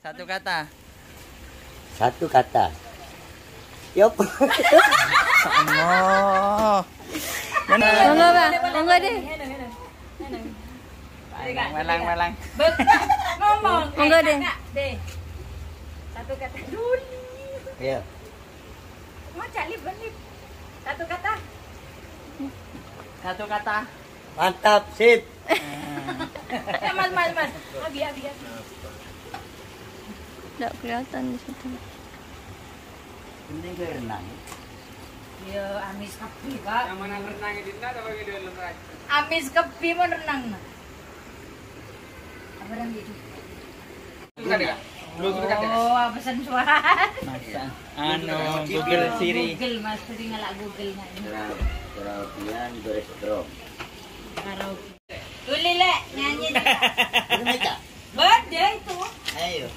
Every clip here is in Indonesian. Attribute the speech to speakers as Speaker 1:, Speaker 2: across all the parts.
Speaker 1: Satu kata.
Speaker 2: Satu kata. Yop.
Speaker 1: Allah.
Speaker 3: Enggak deh.
Speaker 1: Melang.
Speaker 4: Ngomong.
Speaker 3: Enggak deh.
Speaker 4: Satu kata dulu.
Speaker 2: Iya.
Speaker 4: Mau cari benih. Satu kata.
Speaker 1: Satu kata.
Speaker 2: Mantap, sip.
Speaker 4: Ya, mas. Abi.
Speaker 3: Enggak kelihatan di situ.
Speaker 2: Ini ke renang.
Speaker 4: Ya, amis kepi, Pak.
Speaker 5: Yang mana renang di sana atau di dalam renang?
Speaker 4: Amis kepi mau renang. Apa renang gitu?
Speaker 5: Bukan ya? Belum dekat ya?
Speaker 4: Oh, pesan suara.
Speaker 1: Masa. Google Siri.
Speaker 4: Google, Mas. Sering ngelak Google nya.
Speaker 2: Karaokean berestrom.
Speaker 4: Karaoke. Tuli, Lek, nyanyi.
Speaker 2: Ini mereka.
Speaker 4: Beda itu.
Speaker 2: Ayo.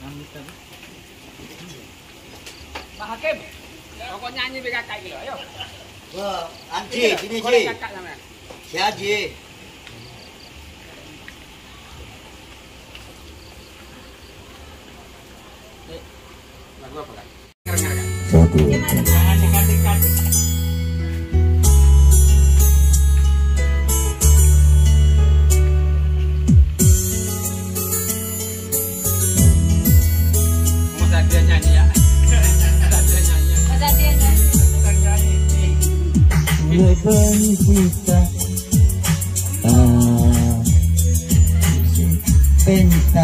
Speaker 5: Pak Hakim, pokok nyanyi be kakak gitu, ayo.
Speaker 2: Wah, Anji, sini
Speaker 5: Boleh
Speaker 2: Ji.
Speaker 5: kakak namanya.
Speaker 2: Si Haji.
Speaker 5: Lagu apa kak?
Speaker 2: Satu.
Speaker 5: Jangan dekat-dekat. Masa dia nyanyi ya?
Speaker 4: Masa dia nyanyi.
Speaker 2: Leban kita. Penta.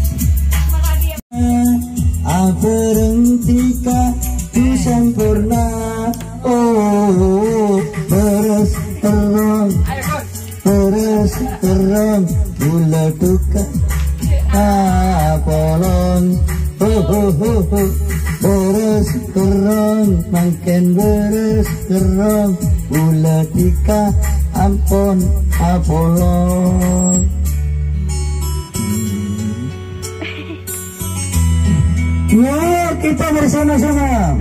Speaker 2: Berhentika di sempurna. Oh, beres terang. Beres terang. Gula duka. Polong. Beres terang. Makin beres terang. Gula tika. Ampun. Apolong. Yuk kita bersama-sama.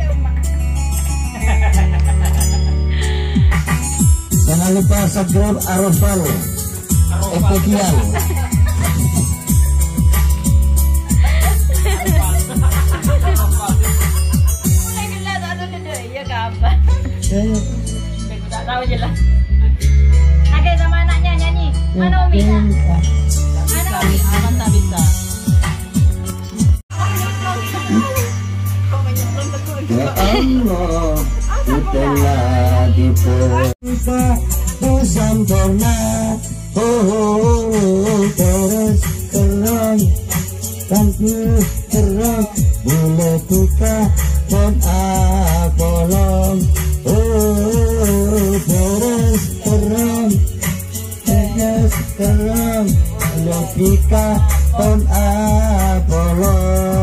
Speaker 2: Jangan lupa subscribe Arofal Official.
Speaker 4: Mulai gila tak ada dulu. Ya kapan? Aku tak tahu je lah. Oke, sama anaknya nyanyi. Mana Umi? Mana Umi?
Speaker 1: Aman tak bisa.
Speaker 2: Ya Allah, telah diperintah bersempurna. Terus terang, tanpa terang, boleh buka dan apolong. Terus terang, logika dan apolong.